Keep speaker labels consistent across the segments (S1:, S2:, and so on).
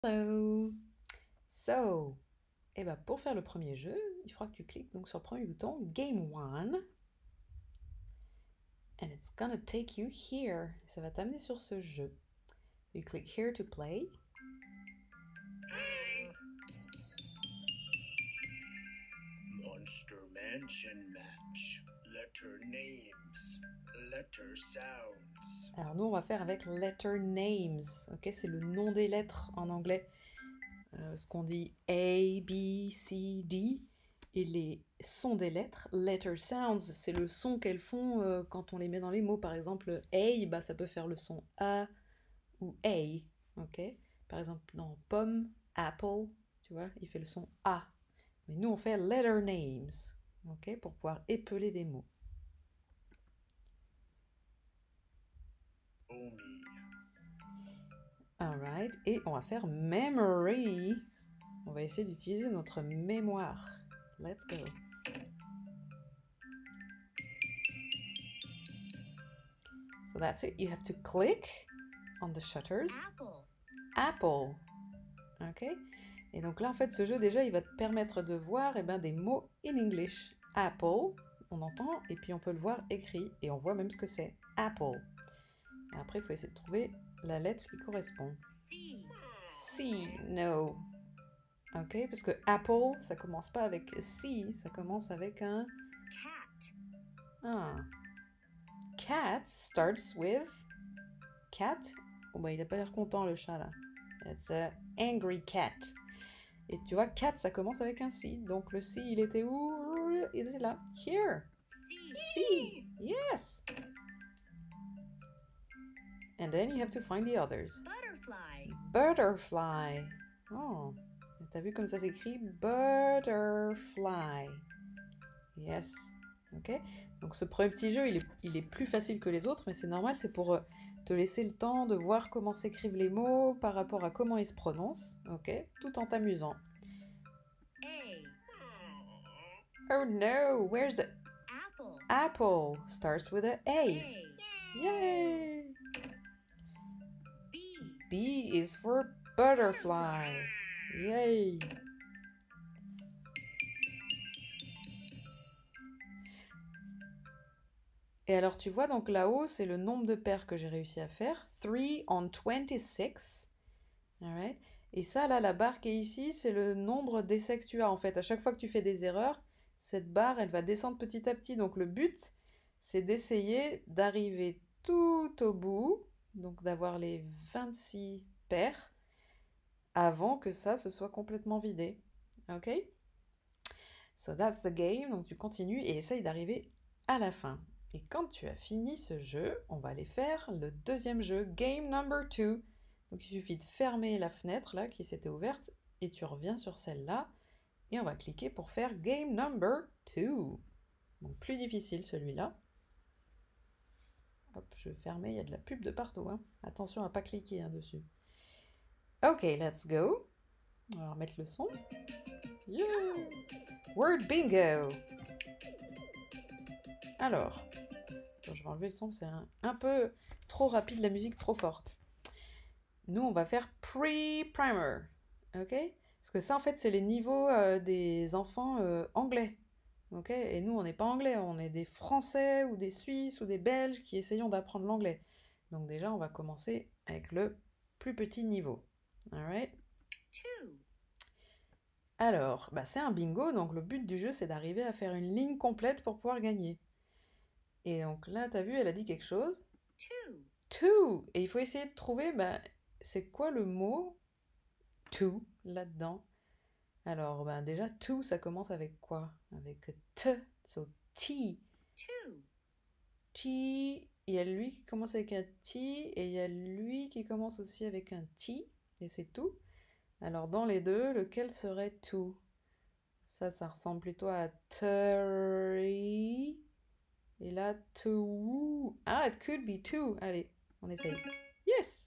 S1: Hello. So, eh ben, pour faire le premier jeu, il faudra que tu cliques donc sur le premier bouton Game 1 and it's gonna take you here. Ça va t'amener sur ce jeu. You click here to play.
S2: Monster Mansion match. Letter names. Letter sounds.
S1: Alors nous, on va faire avec letter names. Ok, c'est le nom des lettres en anglais. Ce qu'on dit A, B, C, D. Et les sons des lettres, letter sounds, c'est le son qu'elles font quand on les met dans les mots. Par exemple, A, bah, ça peut faire le son A ou A. Ok. Par exemple, dans pomme, apple, tu vois, il fait le son A. Mais nous, on fait letter names, ok, pour pouvoir épeler des mots.
S2: Omi.
S1: Alright, et on va faire memory. On va essayer d'utiliser notre mémoire. Let's go. So that's it. You have to click on the shutters.
S3: Apple.
S1: Apple. Ok. Et donc là, en fait, ce jeu, déjà, il va te permettre de voir des mots in English. Apple, on entend, et puis on peut le voir écrit, et on voit même ce que c'est. Apple. Et après, il faut essayer de trouver la lettre qui correspond.
S3: C.
S1: C, no. Ok, parce que Apple, ça commence pas avec C, ça commence avec un...
S3: Cat.
S1: Ah. Cat starts with... Cat. Oh bah, il a pas l'air content, le chat, là. It's a angry cat. Et tu vois, cat, ça commence avec un C. Donc le C, il était où? Il était là. Here.
S3: C.
S1: C. Yes. And then you have to find the others.
S3: Butterfly.
S1: Butterfly. Oh. T'as vu comme ça s'écrit? Butterfly. Yes. Ok. Donc ce premier petit jeu, il est plus facile que les autres, mais c'est normal, c'est pour te laisser le temps de voir comment s'écrivent les mots par rapport à comment ils se prononcent, ok, tout en t'amusant.
S3: A.
S1: Oh no, where's the
S3: Apple.
S1: apple? Starts with a A.
S3: A.
S1: Yay!
S3: B.
S1: B is for butterfly. Yay! Et alors tu vois, donc là-haut, c'est le nombre de paires que j'ai réussi à faire. 3 on 26. Alright. Et ça, là, la barre qui est ici, c'est le nombre d'essais que tu as. En fait, à chaque fois que tu fais des erreurs, cette barre, elle va descendre petit à petit. Donc le but, c'est d'essayer d'arriver tout au bout, donc d'avoir les 26 paires, avant que ça se soit complètement vidé. Ok? So that's the game. Donc tu continues et essaye d'arriver à la fin. Et quand tu as fini ce jeu, on va aller faire le deuxième jeu, game number 2. Donc il suffit de fermer la fenêtre là qui s'était ouverte et tu reviens sur celle-là et on va cliquer pour faire game number 2. Donc plus difficile celui-là. Hop, je vais fermer, il y a de la pub de partout. Hein. Attention à pas cliquer dessus. Ok, let's go. On va remettre le son. Yeah. Word bingo. Alors, je vais enlever le son, c'est un peu trop rapide, la musique trop forte. Nous, on va faire pre-primer, ok? Parce que ça, en fait, c'est les niveaux des enfants anglais, ok? Et nous, on n'est pas anglais, on est des Français ou des Suisses ou des Belges qui essayons d'apprendre l'anglais. Donc déjà, on va commencer avec le plus petit niveau, alright?
S3: 2.
S1: Alors, bah, c'est un bingo, donc le but du jeu, c'est d'arriver à faire une ligne complète pour pouvoir gagner. Et donc là, t'as vu, elle a dit quelque chose.
S3: 2.
S1: To. Et il faut essayer de trouver, c'est quoi le mot to là-dedans. Alors, déjà, to, ça commence avec quoi? Avec t. So, T.
S3: 2.
S1: T. Il y a lui qui commence avec un T et il y a lui qui commence aussi avec un T. Et c'est tout. Alors, dans les deux, lequel serait to? Ça ressemble plutôt à three. Et là, to. Ah, it could be two. Allez, on essaye. Yes!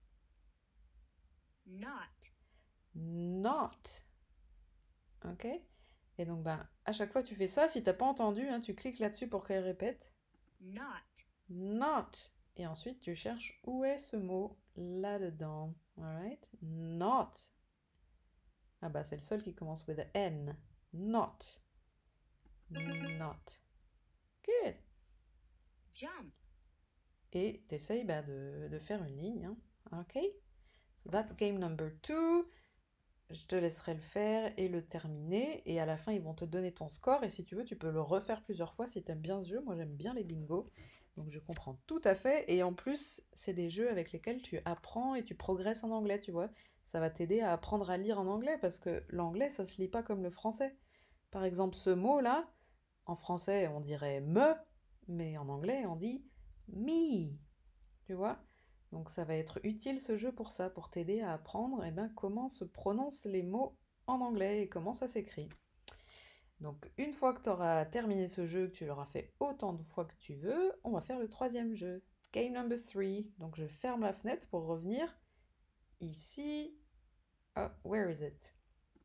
S3: Not.
S1: Not. Ok? Et donc, à chaque fois que tu fais ça, si t'as pas entendu, tu cliques là-dessus pour qu'elle répète.
S3: Not.
S1: Not. Et ensuite, tu cherches où est ce mot là-dedans. Alright. Not. Ah bah c'est le seul qui commence with a N. Not. Not. Good.
S3: Jump.
S1: Et t'essayes bah, de faire une ligne. Hein. Ok? So that's game number 2. Je te laisserai le faire et le terminer. Et à la fin, ils vont te donner ton score. Et si tu veux, tu peux le refaire plusieurs fois si t'aimes bien ce jeu. Moi, j'aime bien les bingos. Donc, je comprends tout à fait. Et en plus, c'est des jeux avec lesquels tu apprends et tu progresses en anglais, tu vois. Ça va t'aider à apprendre à lire en anglais parce que l'anglais, ça se lit pas comme le français. Par exemple, ce mot-là, en français, on dirait me, mais en anglais, on dit me. Tu vois? Donc ça va être utile ce jeu pour ça, pour t'aider à apprendre comment se prononcent les mots en anglais et comment ça s'écrit. Donc une fois que tu auras terminé ce jeu, que tu l'auras fait autant de fois que tu veux, on va faire le troisième jeu. Game number 3. Donc je ferme la fenêtre pour revenir ici. Oh, where is it?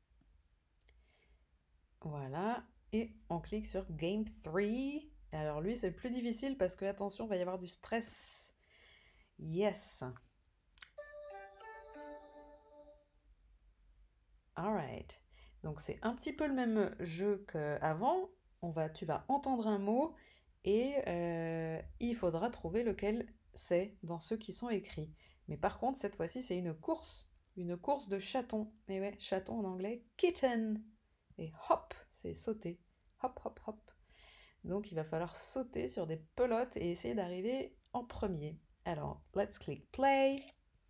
S1: Voilà. Et on clique sur Game 3. Alors lui, c'est le plus difficile parce que, attention, il va y avoir du stress. Yes. Alright. Donc c'est un petit peu le même jeu qu'avant. Tu vas entendre un mot et il faudra trouver lequel c'est dans ceux qui sont écrits. Mais par contre, cette fois-ci, c'est une course de chaton. Et ouais, chaton en anglais, kitten. Et hop, c'est sauter. Hop, hop, hop. Donc il va falloir sauter sur des pelotes et essayer d'arriver en premier. Alors, let's click play.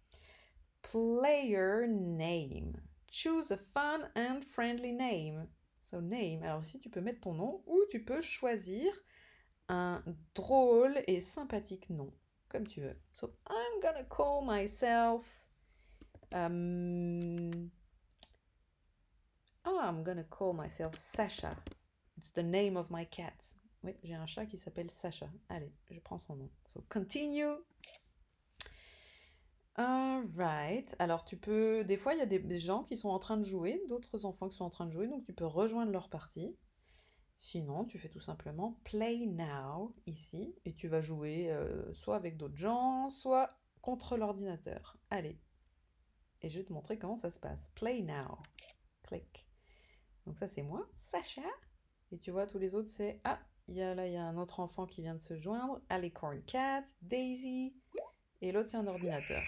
S1: Player name. Choose a fun and friendly name. So name, alors ici tu peux mettre ton nom ou tu peux choisir un drôle et sympathique nom, comme tu veux. So I'm gonna call myself... I'm gonna call myself Sasha. It's the name of my cat. Oui, j'ai un chat qui s'appelle Sasha. Allez, je prends son nom. So continue. Alright. Alors des fois il y a des gens qui sont en train de jouer, d'autres enfants qui sont en train de jouer, donc tu peux rejoindre leur partie. Sinon, tu fais tout simplement Play Now ici, et tu vas jouer soit avec d'autres gens, soit contre l'ordinateur. Allez. Et je vais te montrer comment ça se passe. Play Now. Clic. Donc ça c'est moi, Sacha. Et tu vois tous les autres c'est... Ah, il y a un autre enfant qui vient de se joindre. Alicorn Cat, Daisy. Et l'autre c'est un ordinateur.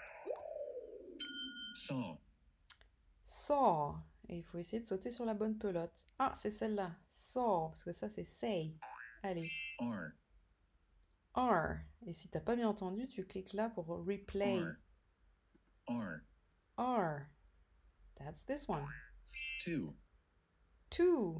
S2: Saw.
S1: Saw. Et il faut essayer de sauter sur la bonne pelote. Ah, c'est celle-là. Saw, parce que ça, c'est say. Allez.
S2: R.
S1: R. Et si t'as pas bien entendu, tu cliques là pour replay.
S2: R.
S1: R. That's this one.
S2: 2.
S1: 2.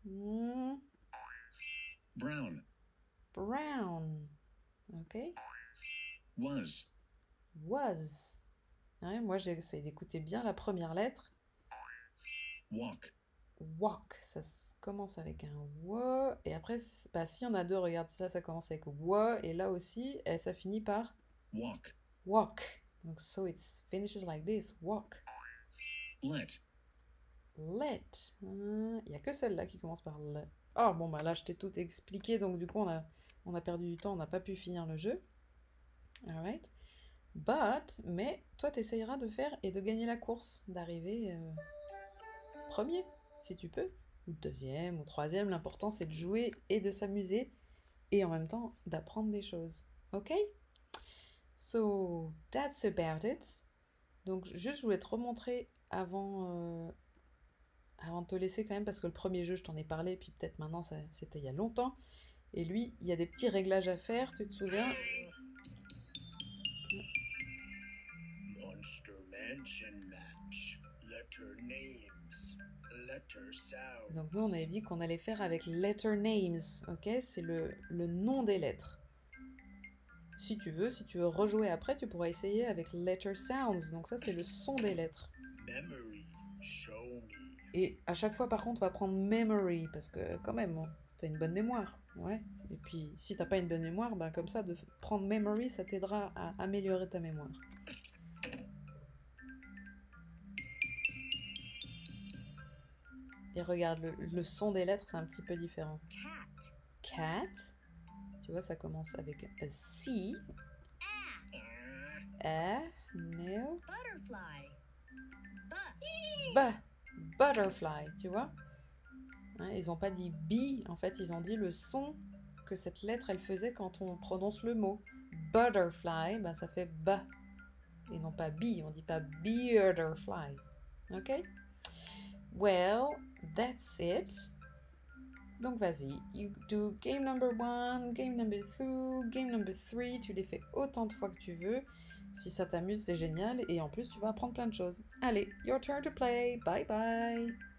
S2: Brown.
S1: Brown. Ok.
S2: Was.
S1: Was. Ouais, moi, j'essaie d'écouter bien la première lettre.
S2: Walk.
S1: Walk. Ça commence avec un W. Et après, bah, s'il y en a deux, regarde, ça commence avec W. Et là aussi, ça finit par
S2: Walk.
S1: walk. Donc, so it finishes like this. Walk.
S2: Let.
S1: Let. Il n'y a que celle-là qui commence par le. Oh, bon, bah là, je t'ai tout expliqué. Donc, du coup, on a perdu du temps. On n'a pas pu finir le jeu. Alright. Mais toi, tu essayeras de faire et de gagner la course. D'arriver premier, si tu peux. Ou deuxième, ou troisième. L'important, c'est de jouer et de s'amuser. Et en même temps, d'apprendre des choses. Ok? So, that's about it. Donc, juste, je voulais te remontrer avant de te laisser quand même, parce que le premier jeu, je t'en ai parlé, puis peut-être maintenant, c'était il y a longtemps. Et lui, il y a des petits réglages à faire, tu te souviens?
S2: Monster Mansion match. Letter names. Letter sounds.
S1: Donc nous, on avait dit qu'on allait faire avec letter names, ok? C'est le nom des lettres. Si tu veux rejouer après, tu pourras essayer avec letter sounds. Donc ça, c'est le son des lettres.
S2: Memory. Show me.
S1: Et à chaque fois, par contre, on va prendre memory, parce que quand même, t'as une bonne mémoire, ouais. Et puis, si t'as pas une bonne mémoire, ben comme ça, de prendre memory, ça t'aidera à améliorer ta mémoire. Et regarde, le son des lettres, c'est un petit peu différent.
S3: Cat.
S1: Cat, tu vois, ça commence avec a C, A, No.
S3: Butterfly.
S1: Butterfly, tu vois? Hein, ils n'ont pas dit B, en fait, ils ont dit le son que cette lettre, elle faisait quand on prononce le mot. Butterfly, ben, ça fait B. Et non pas B, on dit pas butterfly. Ok? Well, that's it. Donc vas-y, you do game number 1, game number 2, game number 3, tu les fais autant de fois que tu veux. Si ça t'amuse, c'est génial et en plus tu vas apprendre plein de choses. Allez, your turn to play. Bye bye.